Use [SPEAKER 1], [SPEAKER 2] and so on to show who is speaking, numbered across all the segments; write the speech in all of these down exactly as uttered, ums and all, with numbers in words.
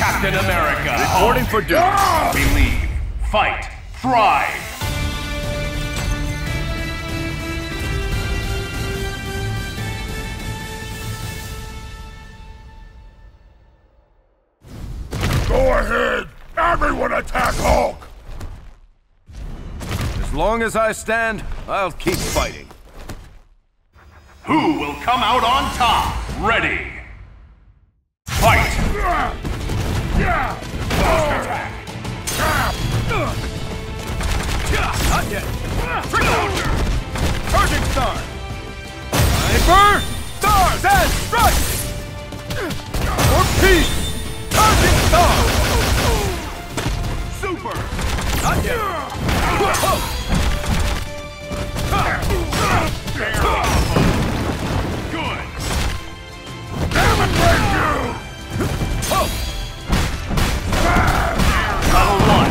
[SPEAKER 1] Captain America.
[SPEAKER 2] Reporting for duty.
[SPEAKER 1] Believe, fight, thrive.
[SPEAKER 3] Go ahead! Everyone attack Hulk!
[SPEAKER 2] As long as I stand, I'll keep fighting.
[SPEAKER 1] Who will come out on top? Ready. Fight! Attack!
[SPEAKER 2] Not yet. Trick-counter! Charging star! Sniper! Stars and strikes! For peace! Charging star! Super! Not yet.
[SPEAKER 1] Good!
[SPEAKER 3] Damn it, thank you!
[SPEAKER 1] Level one.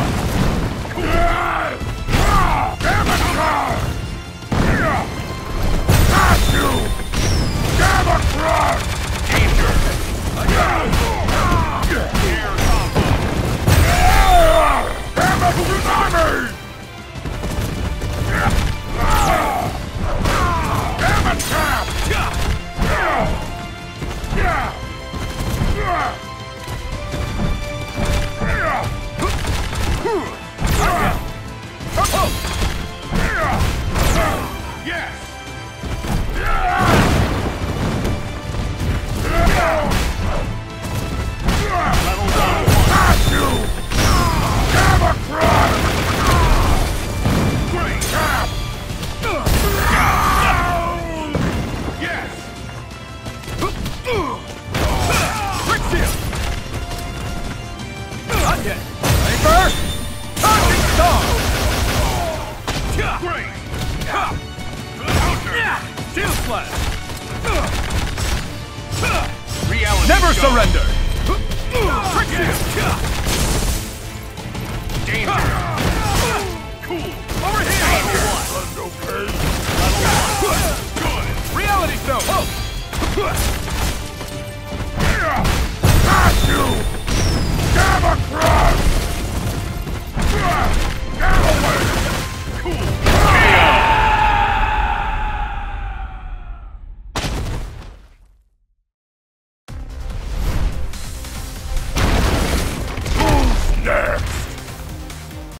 [SPEAKER 3] Damn it, God! Got you! Damn it, God!
[SPEAKER 1] Danger! Air combo!
[SPEAKER 3] Damn it, tsunami! Damn it, Cap!
[SPEAKER 1] Yes! Level one.
[SPEAKER 3] Got you! Damn it, Crud!
[SPEAKER 1] Great!
[SPEAKER 3] Cap!
[SPEAKER 1] Yes!
[SPEAKER 2] Quick shield! Not yet. Sniper! Charging star!
[SPEAKER 1] Great!
[SPEAKER 2] Shield slash!
[SPEAKER 1] Reality
[SPEAKER 2] Never
[SPEAKER 1] show.
[SPEAKER 2] surrender!
[SPEAKER 1] Trick shield! Danger! Cool!
[SPEAKER 2] Over here!
[SPEAKER 1] Level one.
[SPEAKER 3] Okay.
[SPEAKER 1] Level one.